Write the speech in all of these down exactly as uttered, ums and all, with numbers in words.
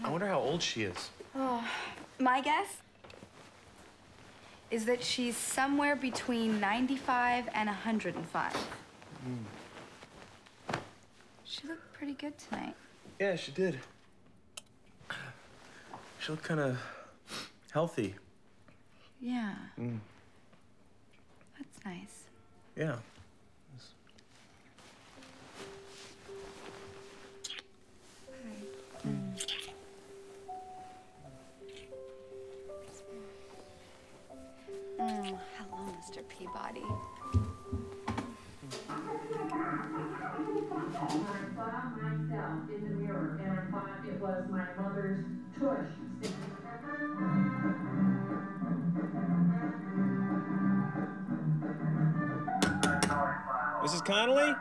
I wonder how old she is. Oh, my guess is that she's somewhere between ninety-five and one hundred five. Mm. She looked pretty good tonight. Yeah, she did. She looked kind of healthy. Yeah. Mm. That's nice. Yeah. Mm. Mm, hello, Mister Peabody. I saw myself in the mirror and I thought it was my mother's tush. Missus Connelly?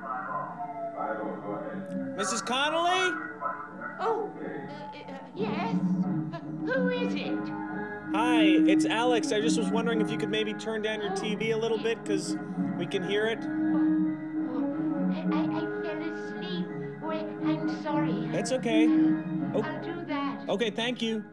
Missus Connelly? Oh, uh, uh, yes. Uh, who is it? Hi, it's Alex. I just was wondering if you could maybe turn down your T V a little bit, because we can hear it. Oh, I, I fell asleep. Wait, I'm sorry. That's okay. Oh. I'll do that. Okay, thank you.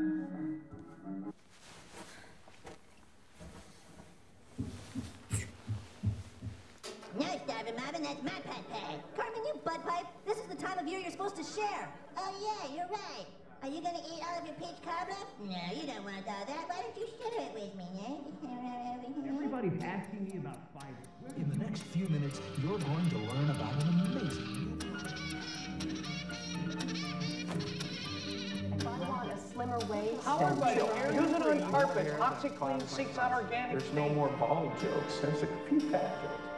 No, Starvin' Marvin, that's my pad pad. Carmen, you butt pipe. This is the time of year you're supposed to share. Oh, yeah, you're right. Are you gonna eat all of your peach cobbler? No, you don't want all that. Why don't you share it with me, eh? Everybody's asking me about fiber. In the next few minutes, you're going to learn about an amazing... If I want a slimmer waist... How about it? Use it on carpet. OxyClean seeks out organic. There's no more ball jokes. There's a few bad jokes.